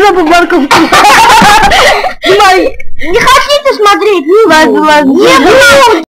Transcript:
жопу морковку. Не хотите смотреть? Ладно, ладно. Не буду.